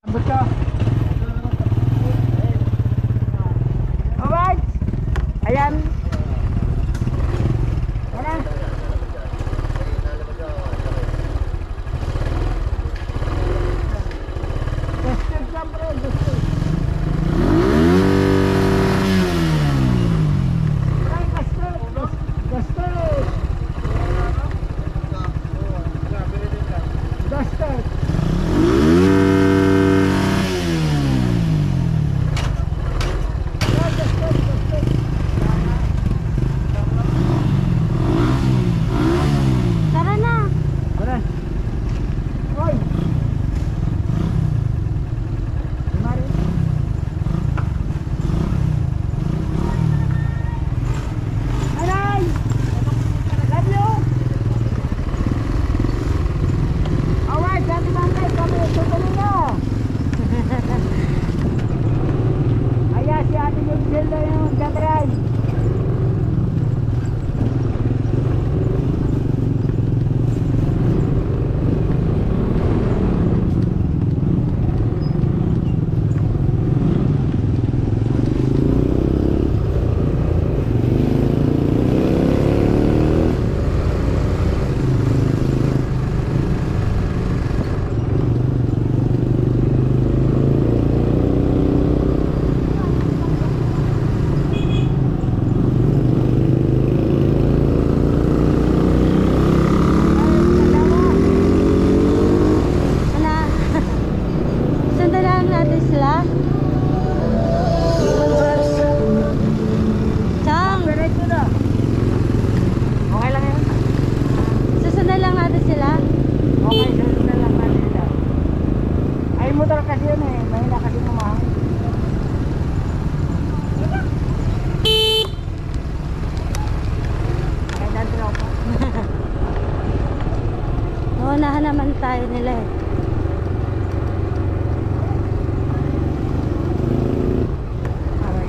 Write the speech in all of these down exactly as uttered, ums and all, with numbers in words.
Basta. Alright. Ayan. Wala. Dusted siyempre, dusted. Ay, dusted. Dusted. Dusted. Tara na. Tara. Hoy. Mari. Aray. Love you. Alright, dati bangkay kami tutuloy na. Ayan si Ate Yugsil na yung gatray. Wala. Sundalaan natin sila. Chang, Diretso na. Okay lang yan. susundan lang natin sila. Okay, sunod na lang natin sila. Ay, motor kasi yun eh. Mahina kasi kumahang. Okay, dante na ako. Naunahan naman tayo nila eh. Okay.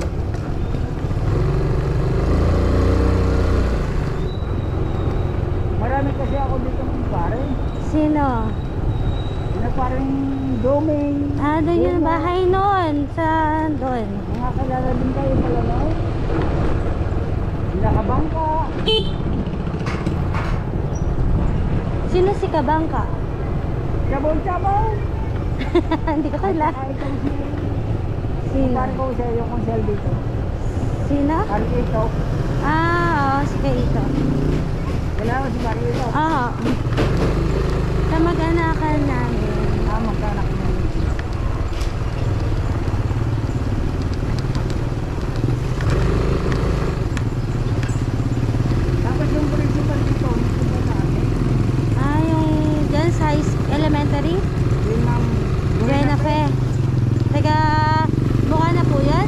Marami kasi ako dito ng pare. Sino? Na parang domain. Ah, doon yung bahay noon. Sa doon. Mga kalala din kayo pala no? Nakabangka. Sino si Kabangka? Sabon-sabon. Hindi ko kala. Ay, ito si... Sino? Parang ko siya yung konsel dito. Sino? Parang ito. Ah, oo, si Kaito. Wala ko si Mario ito. Oo. Kamag-anakan namin. Ah, magkanak na. Tapos yung principal dito, principal natin. Ah, yung dyan sa high s- elementary? Yung ma'am. Buena Fe. Taga, Bukana po yan?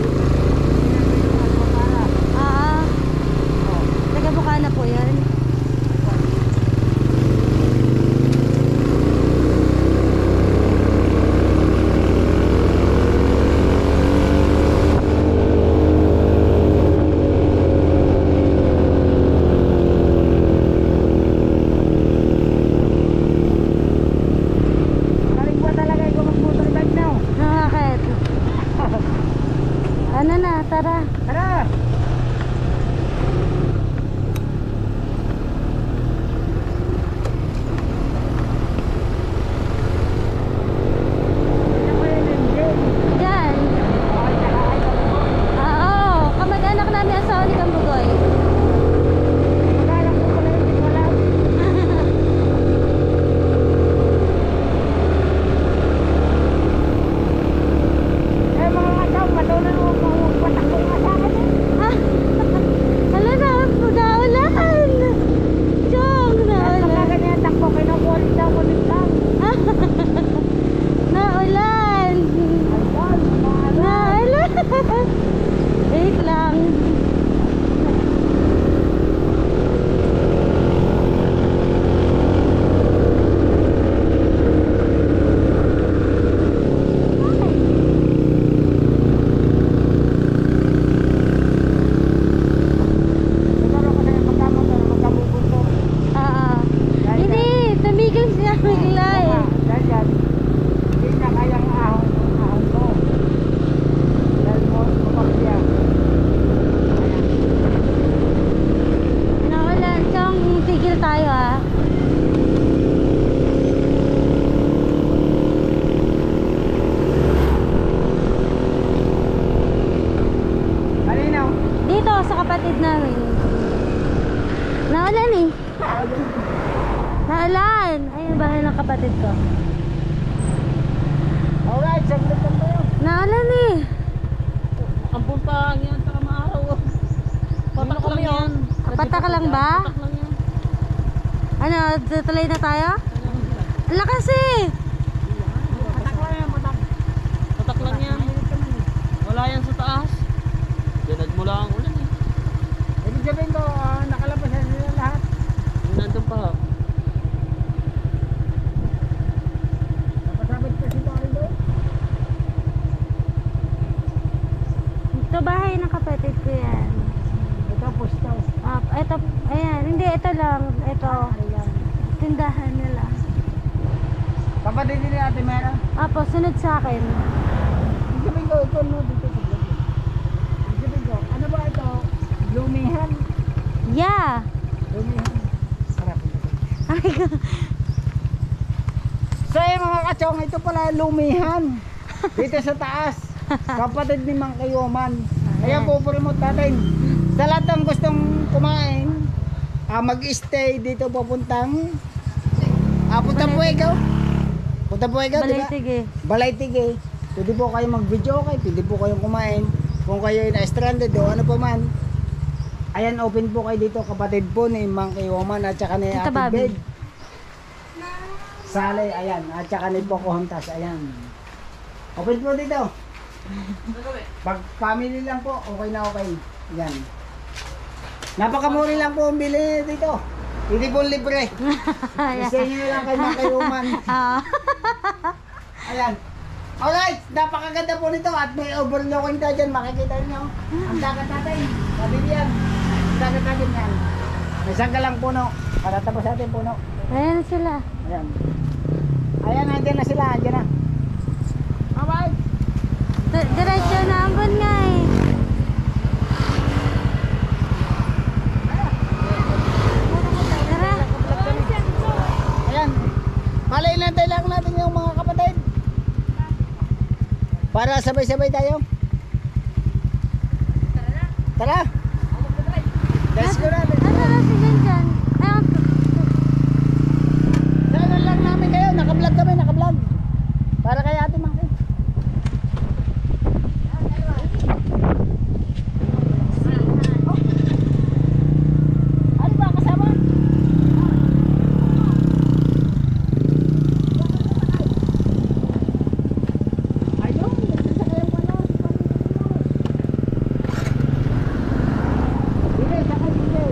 Ah, taga Bukana po yan. Galing ba talaga ikaw mag-motorbike now? Bakit? Ano na, tara. Tara! Ito ko yun yung game. Dyan. Okay, tsaka ay kapag. Ah, oo. Kamag-anak namin asawa ni Kambugoy. Magalang ko pala yung hindi ko alam. Eh mga asaw, matunan mo kung patakbo nga sa akin eh. kapatid namin. Naulan eh. Naulan. Ayun, bahay ng kapatid ko. Alright, saglit lang tayo. Naulan eh. Ang puntang yan, saka maaraw. Patak lang yan. Patak lang ba? Patak lang yan. Ano, tutuloy na tayo? Ang lakas eh. Patak lang yan, patak. Patak lang yan. Wala yan sa taas. Yan nagmula ang ulan eh. Ibig sabihin ko, ah, nakalabas na sila lahat. Yung nandun pa. Napasabit ka si Tari doon. Ito bahay ng kapatid ko yan. Ito, pustaw. Ah, ito, ayan. Hindi, ito lang. Ito. Ayan. Tindahan nila. Kapatid din ni Ate Mera. Apo, sunod sa akin. Ibig sabihin ko, ito no, dito sa vlog. Ibig sabihin ko, ano ba ito? Lumihan. Yeah. Lumihan. Sarap ito. Ay, ko- So eh, mga kachong, ito pala lumihan. Dito sa taas. Kapatid ni Mang Kayoman. Kaya po promote natin. Sa lahat ng gustong kumain, ah, mag-stay dito papuntang ah, punta po ikaw. Punta po ikaw, di ba? Balaytig eh. Balaytig eh. Pwede po kayo mag-video okay, pwede po kayong kumain. Kung kayo na-stranded o ano pa man. Ayan, open po kayo dito, kapatid po ni Mang Kayoman at saka ni Tita Ate Bobby. Bed. Sale, ayan, at saka ni Poco Hontas, ayan. Open po dito. Pag family lang po, okay na okay. Yan. Napakamuri lang po ang bili dito. Hindi po libre. Isa nyo lang kay Mang Kayoman. Ah. Ayan. Alright, napakaganda po nito at may overlooking tayo dyan. Makikita nyo. Ang dagat natin. Sabi yan. Ang dagat natin yan. May sanggalang puno. Para tapos natin puno. Ayan sila. Ayan. Ayan, nandiyan na sila. Andiyan na. Alright. D- Diretso na ambon nga eh. Tara. Ayan. Palailantay lang natin yung mga kapatid. Para sabay-sabay tayo. Tara. Let's go na. Let's go. Nasaan na si Janjan? Ayun. Daanan lang namin kayo. Naka-vlog kami. Naka-vlog. Para kay Ate Mangki. Ano ba kasama? Ayun. Sa kayong pala. Dili, saka dili.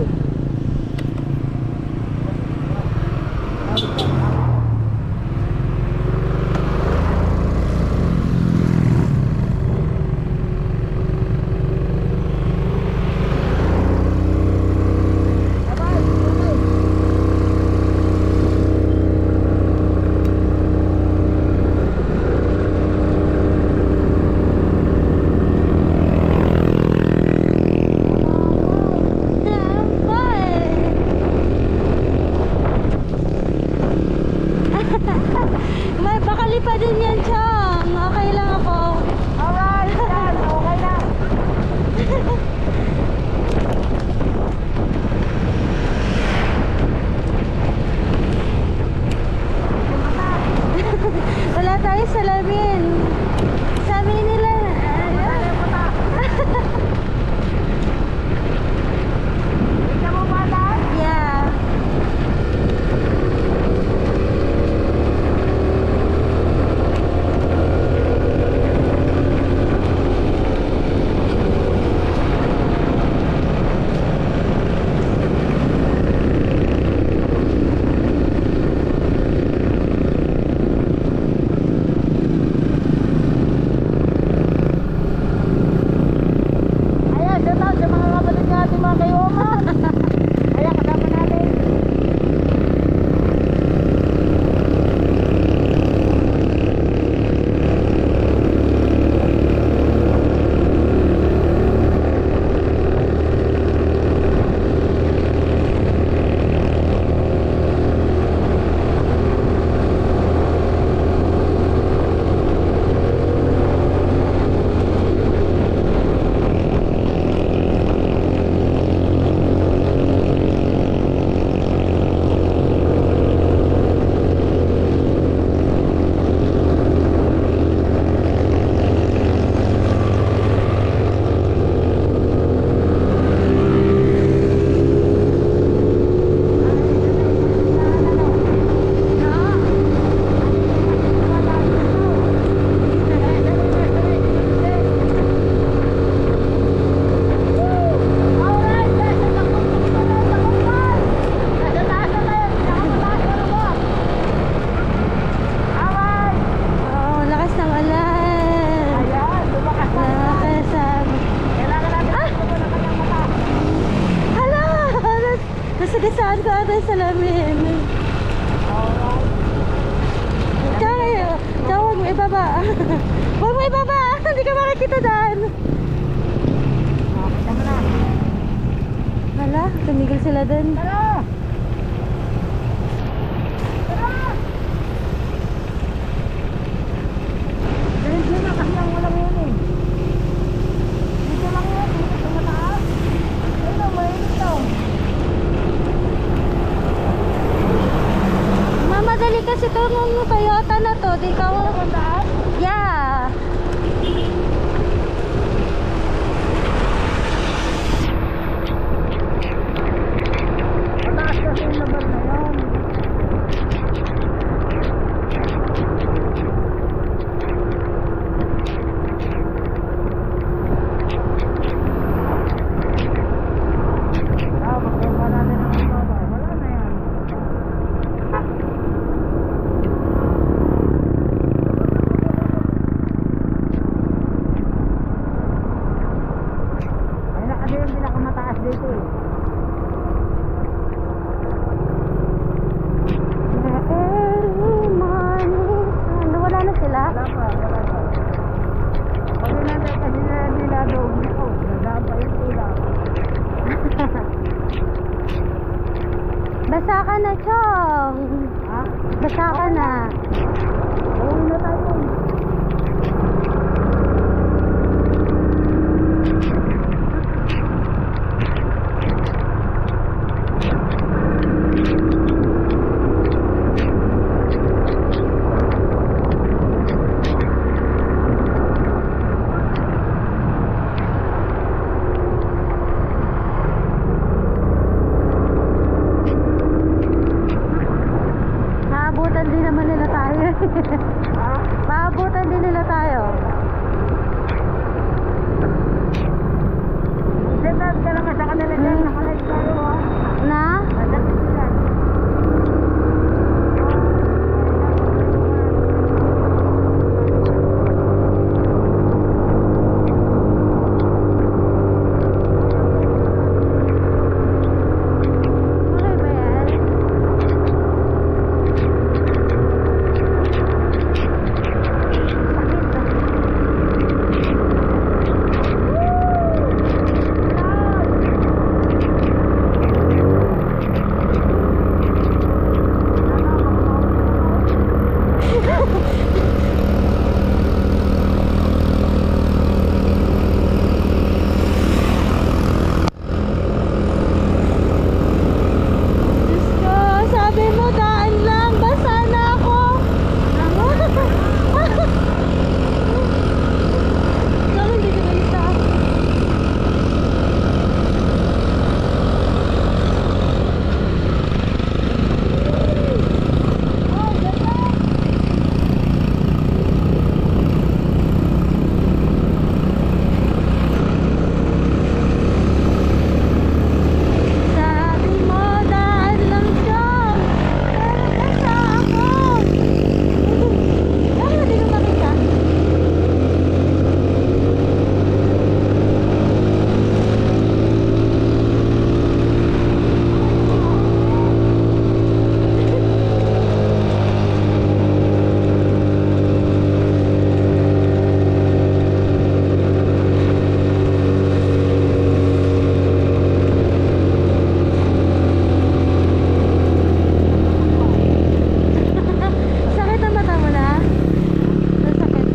saan ko ata yung salamin. Tsaka, tsaka huwag mo ibaba. Huwag mo ibaba, hindi ka makikita daan. Nakakita mo na. Hala, tumigil sila dun. Tara! Dahil dyan na kasi ang walang yun eh. Dito lang yun, dito sa mataas. Ayun ang mainit daw. Mamadali kasi ito nung Toyota na to. Di ka mo. Yeah. Mataas kasi yung laban na yun. Ah, magkaiba natin ang baba. Wala na yan. Ayun na kasi yung pinakamataas dito eh. Ano, wala na sila? Wala pa, wala pa. Pag natin kasi na niladog nito, nadaan pa yung tula. Basa ka na, Chong. Ha? Basa ka na. Uwi na tayo. Maabutan din naman nila tayo. Ha? Maabutan din nila tayo. Sentad ka lang sa kanila dyan, nakalive tayo ha. Na? Nadapit sila. Okay ba yan? Diyos ko, sabi mo daan lang, basa na ako. Sabi hindi ka nalita. Sabi mo daan lang siya, pero basa ako. Bakit hindi ko makita? Sakit ang mata mo na? Sakit.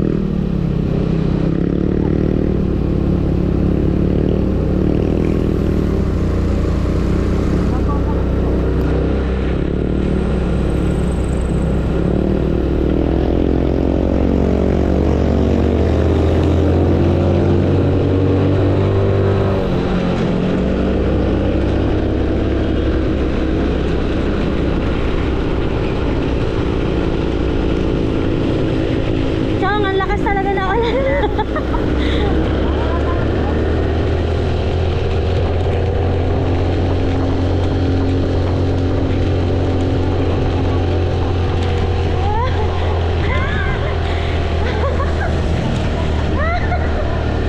Chong, ang lakas talaga na ulan.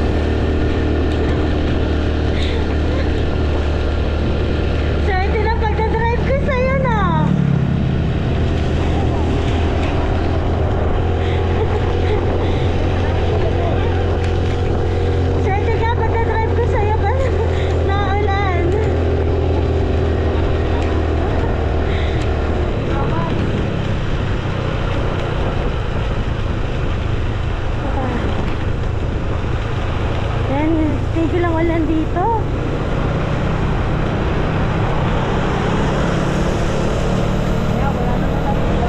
Swerte na pag biglang ulan dito. Kaya wala naman lang dito.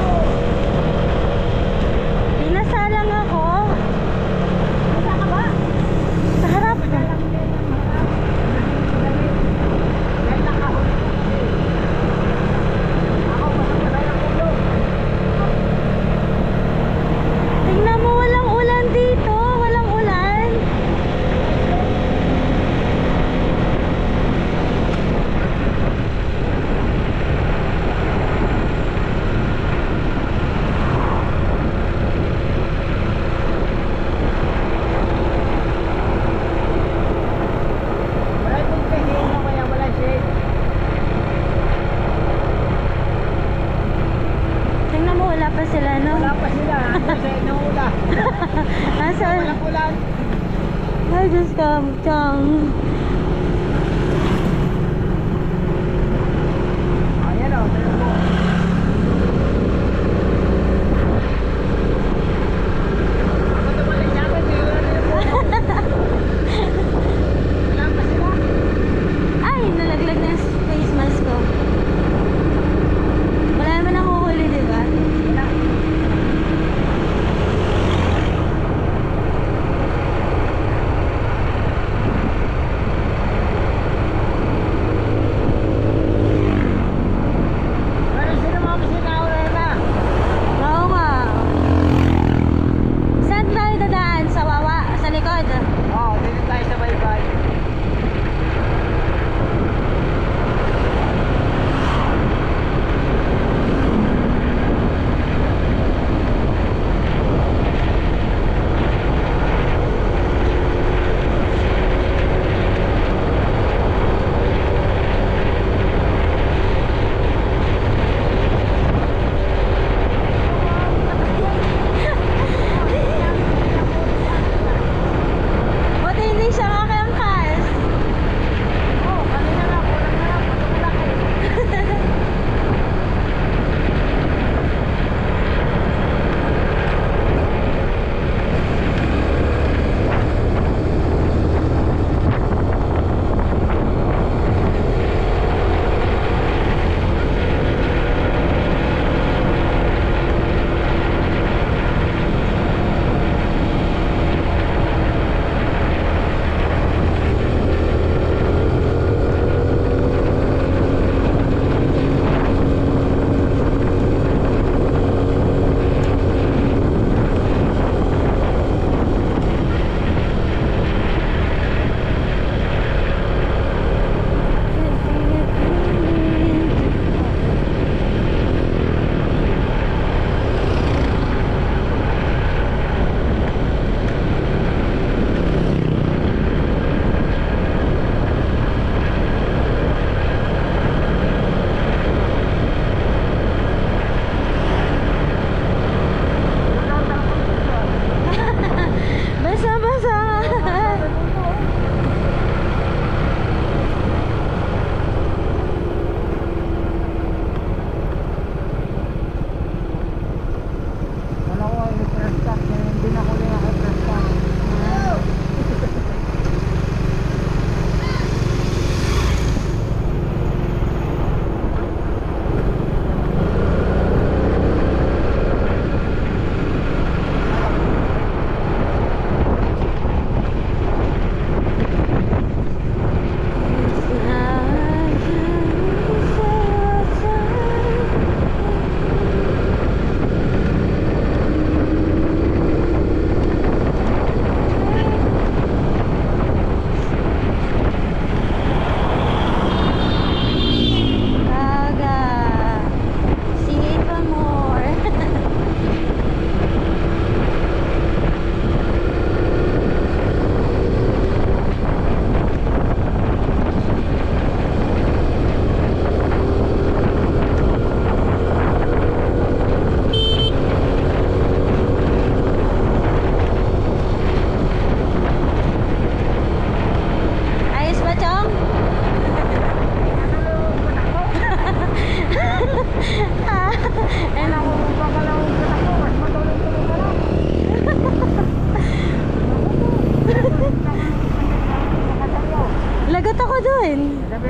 Pinasalang ako. Saan ka ba? Sa harap. Dahil nakahuli ko kasi. Ako basta-basta lang ulo. Tingnan mo, walang ulan dito. Walang ulan. Wala itong shade na kaya wala shade. Tingnan mo, wala pa sila, no? Wala pa sila. Ano sa inyong ulan? Nasa... Walang ulan. Ay, Diyos ka, Chang. Ayan o, tayo po. Ako tumalik sa akin, may ulan na yung po. Wala pa sila. Ay, nalaglag na yung face mask ko. Wala naman ako huli, di ba? Wala.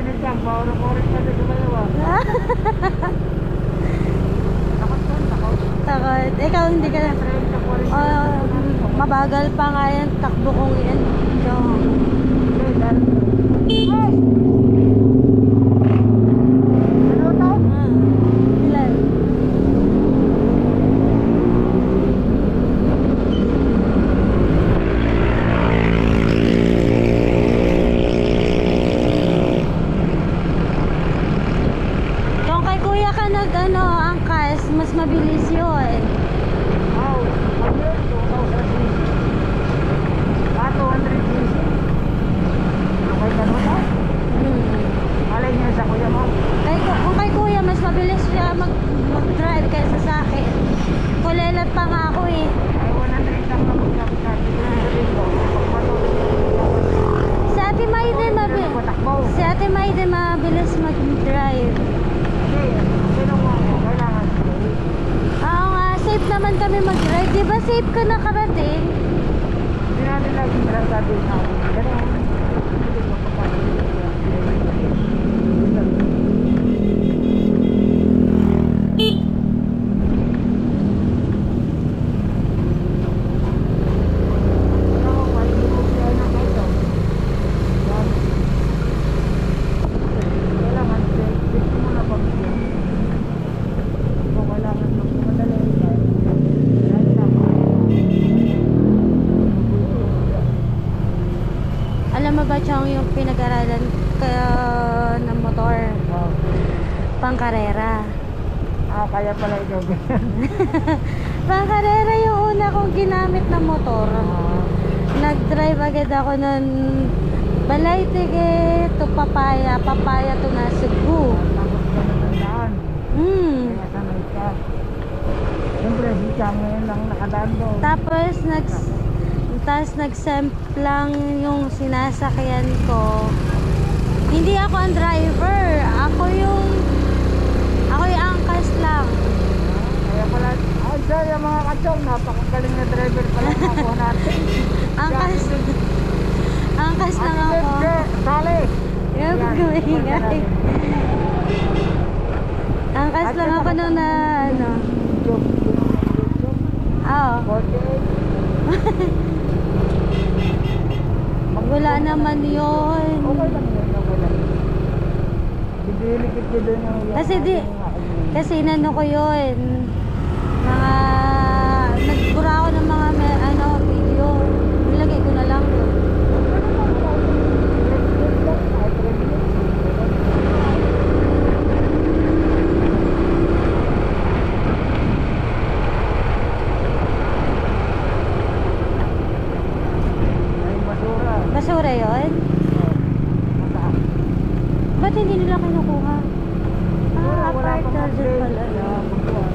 Mainit lang, bawal ako rin kasi sa dalawa. Takot ko, takot. Takot. Ikaw hindi ka na. Train sa forest. Oh, mabagal pa nga yan. Takbo kong yan. Yung... Okay, dahil. Ay! Ano to? Ah, ilan? Kung kay kuya ka nag ano, angkas, mas mabilis yun. Wow, ano yun? two thousand cc. Ah, two hundred cc. Okay, ganun na. Hmm. Malay niya sa kuya mo. Kay, kung kay kuya, mas mabilis siya mag, mag-drive kaysa sa akin. Kulelat pa nga ako eh. Ay, one hundred lang na magkakasati. Sabihin ko, pag matulog Si Ate May din mabilis. patakbo. Si Ate May din mabilis mag-drive. Kasi, kinuha mo, kailangan safe. Oo nga, safe naman kami mag-drive. Di ba safe ka nakarating? Hindi natin lagi masasabi na ganun. Hindi ko papapagod. Alam mo ba, Chong, yung pinag-aralan kaya ng motor? Pangkarera. Ah, kaya pala ikaw ganyan. Pangkarera yung una kong ginamit na motor. Nag-drive agad ako nun Balay-Tige to Papaya, Papaya to Nasugbu. Tapos ganun ang daan. Hmm. Kaya sanay ka. Siyempre, si Chang ngayon lang nakadaan doon. Tapos nag tapos nag-semplang yung sinasakyan ko. Hindi ako ang driver. Ako yung ako yung angkas lang. Kaya pala, ay siya yung mga kachong, napakagaling na driver pala nakuha natin. Angkas. Angkas lang Ate ako. Bebe, sali! Yung Yan, kumingay. Angkas lang ako nung na ano. Joke, joke, joke. Oo. forty-eight. Wala naman yun. Okay lang yun, okay lang. Bibilikit ko din yung... Kasi di, kasi inano ko yun. Mga, nagbura ako ng mga may, ano, video. Nilagay ko na lang yun. Ay, basura. Basura yun? Mataas. Ba't hindi nila kinukuha? Wala, Ah, wala apart pang charger update. pala. Kaya, pagkuhan.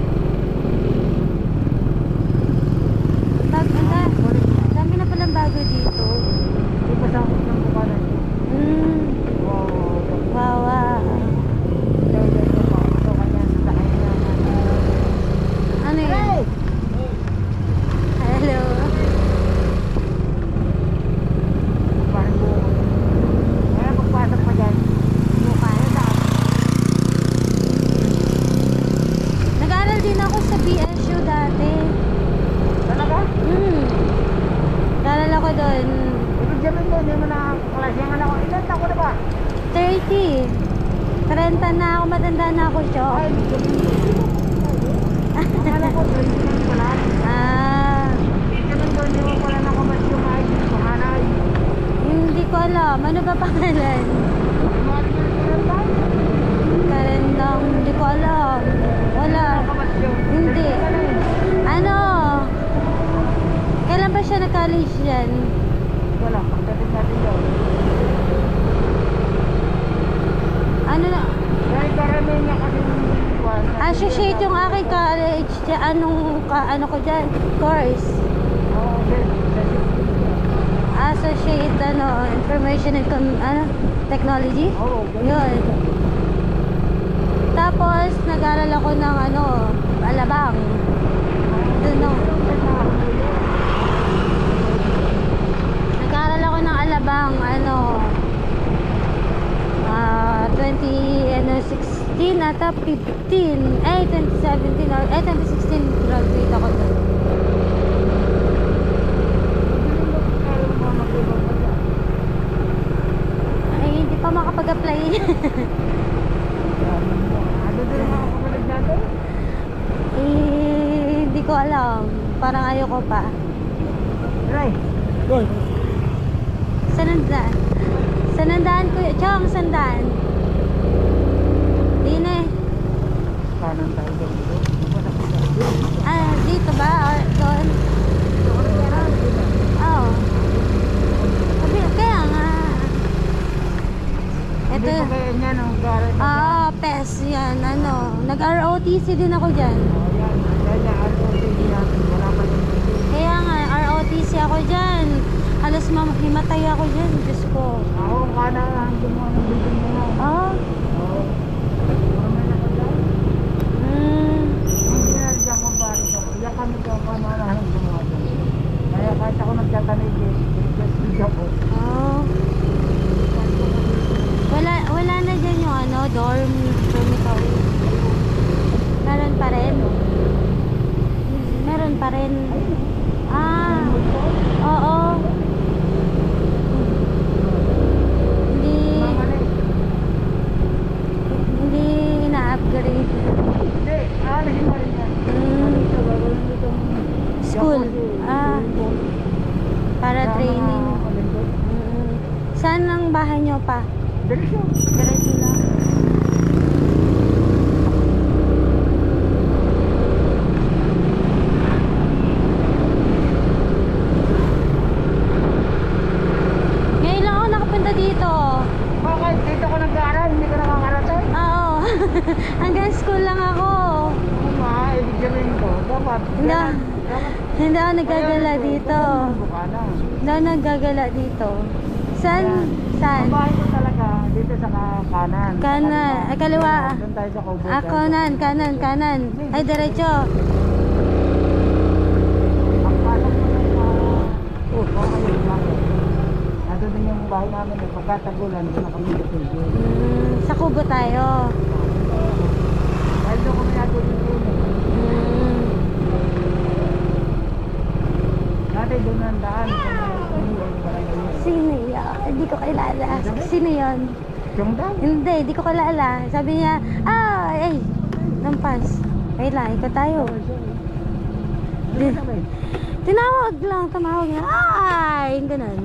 Bag, ang dami na palang bago dito. Di ba sa ng bukanan? Hmm, Wow. wow, wow. Kaya, kaya, ito kanya sa sakay niya. Ano yun? Hello. Parang buo. Kaya pagpasok pa dyan, mukha na sa Nag-aaral din ako sa B S U dati. talaga? Hmm. Nag-aaral ako doon. Ibig sabihin mo, hindi mo nakakaklase yung anak ko. Ilan taon ko na ba? thirty. thirty na ako, matanda na ako, Chok. Ay, ibig sabihin mo. Akala ko, twenty-nine pala. Ah, Ibig sabihin mo, hindi mo pala nakamas yung ay, panganay. hindi ko alam. Ano ba pangalan? Mahal mo yung pinatay. Karendang, hindi ko alam. Wala. Nakamas yung. Hindi. Ano? Kailan ba siya nag-college yan? Wala, pagdating natin daw. Ano na? Dahil karamihan niya kasi yung Associate yung aking college. Diyan, anong, ka, ano ko dyan? Course. Oo, sir. Associate, ano, Information and Com- ano, Technology. Oo, ganun. Yun. Tapos, nag-aral ako ng, ano, Alabang. Doon, no. Nag-aral ako ng Alabang, ano, ah, ata fifteen, eh twenty seventeen or eh twenty sixteen graduate ako doon. Ay, hindi pa makapag-apply. Ano din ang mga kapatid natin? Eh, hindi ko alam. Parang ayoko pa. Ray. Doon. Sanandaan. Sanandaan ko yun. Chong, sandaan. Di na eh. Kanan tayo doon. Ah, dito ba? Or doon? Oo. Sabi, kaya nga. Hindi Ito. pa kaya niya nung galing. Oo, P E S yan. Ano, nag-R O T C din ako dyan. Yan. Kaya ano din yan. Wala pa din. Kaya nga, R O T C ako dyan. Halos mamahimatay ako dyan. Diyos ko. Ako kanan ang gumawa ng building mo na. Ah, Oo. Mamaya na ka dyan. hmm. Hindi na dyan kung paano ko. Iyan kami ko ang kamanahan ng gumawa dyan. Kaya kahit ako nagtatanig eh. Just ako. Oh. Wala, wala na dyan yung ano, dorm, dormitory. Meron pa rin. Meron pa rin. Ah, oo. Hindi, hindi ina-upgrade. Hindi. Ah, naging pa rin yan. Mm, Ito, gagawin mo itong school. Ah, para training. Mm. Saan ang bahay nyo pa? Diretso. Diretso lang. Ngayon lang ako nakapunta dito. Bakit? Dito ko nag-aaral, hindi ko nakakarating. Oo. Hanggang school lang ako. Oo nga, ibig sabihin ko. Dapat. Hindi. ganun. Dapat. Hindi ako naggagala dito. Bukana. Hindi ako naggagala dito. Saan? Saan? Ang bahay ko talaga, dito sa ka- kanan. Sa Kanan. Ay, kaliwa. Doon tayo sa Kubo. Ako nan, kanan, kanan. Ay, diretso. Pagpasok mo na sa... Oh, okay, bakit? Nandun din yung bahay namin. eh. Pagkatagulan, doon na kami natulog. Mm, sa kubo tayo. Dahil doon kami natulog yun. eh. Mm. Dati doon ang daan. Sino yun? Hindi ko kilala. Sino yun? Yung daan. Hindi, hindi ko kilala. Sabi niya, ah, ay, lampas. Ay lang, ikaw tayo. Di- Tinawag lang, tumawag na, ay, yung ganun.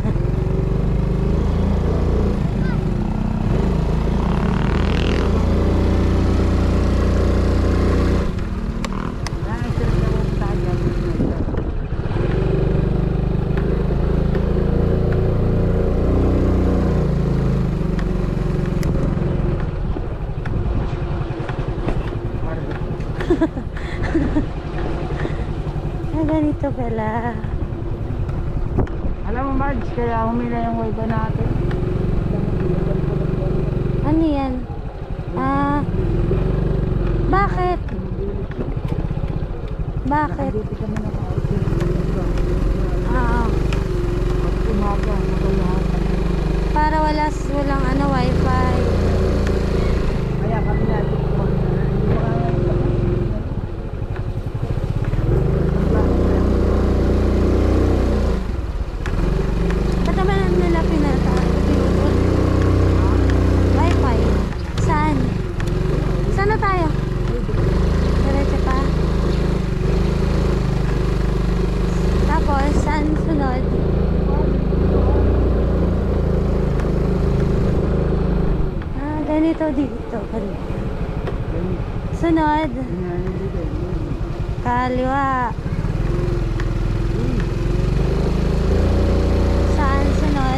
Ah, ganito pala. Alam mo, Marge, kaya humila yung wifi natin. Ano yan? Ah, bakit? Bakit? Dito kami naka-out. Ah, Pag umaga, nakalahat. para wala, walang ano, wifi. Kaya kami natin ito. Hindi ko kaya ito. Ba't naman nila pinata? Wifi? Saan? Saan na tayo? Diretso pa. Tapos, saan sunod? Ah, ganito dito. Sunod. Kaliwa. Saan sunod?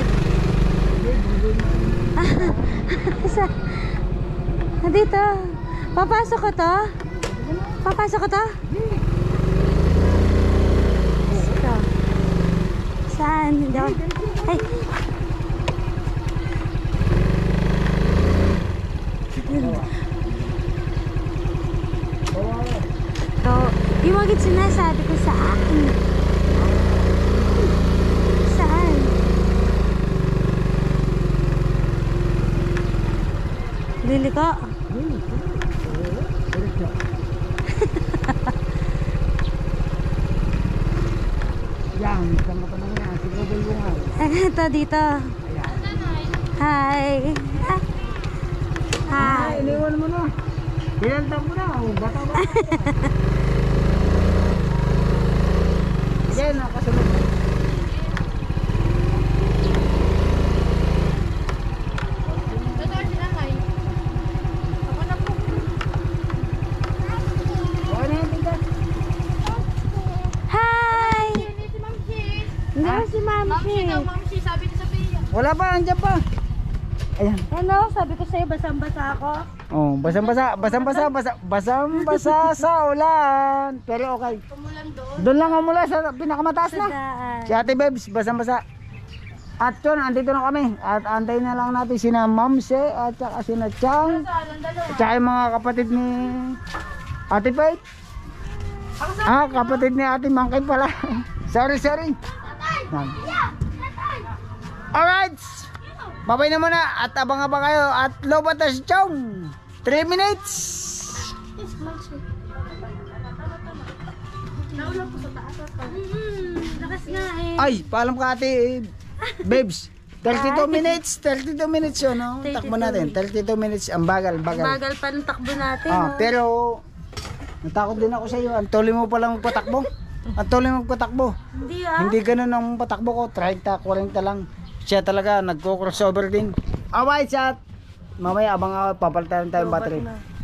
Sa ah, dito. Papasok ko to? Papasok ko to? Ito. Saan? Hindi ako. Ay. So, yung mga sinasabi ko saan? Saan? Lili ko? Mamaya, siguro yung nga. Ito dito. Hi. Ay, Hi. iniwan mo na. Pinalta mo na. Oh, bata ba? Yan, nakasunod. Okay na yan, tigas. Hi. Si Ma'am Chi. Hindi mo si Ma'am Chi Mamsi. daw, Ma'am Chi. Sabi ni Sophia. Wala pa, andyan pa. Ayan. Ano? Sabi ko sa'yo, basang-basa ako. Oh, basang-basa, basang-basa, basa- basang-basa sa ulan. Pero okay. Tumulan doon. Doon lang umula sa pinakamataas Sa na. daan. Si Ate Bebs, basang-basa. At yun, andito na kami. At antay na lang natin sina Mamse at saka sina Chang. Saan ang dalawa? At saka yung mga kapatid ni Ate Faith. Ah, kapatid ni Ate Mangkay pala. sorry, sorry. Yan. Alright. Babay na muna at abang-abang kayo at Lobatas Chong. three minutes. Naulan po sa taas. Mm, lakas nga eh. Ay, paalam ka Ate Bebs. thirty-two minutes, thirty-two minutes yun, no? Takbo natin, thirty-two minutes, ang bagal, bagal. Bagal pa ng takbo natin. Ah, no? pero natakot din ako sa iyo. Ang tuloy mo palang magpatakbo. Ang tuloy mo magpatakbo. Hindi ah. Hindi ganun ang patakbo ko, thirty, forty lang. Siya talaga nagko-crossover din. Alright, chat. Mamaya abang ako, papalitan tayong battery.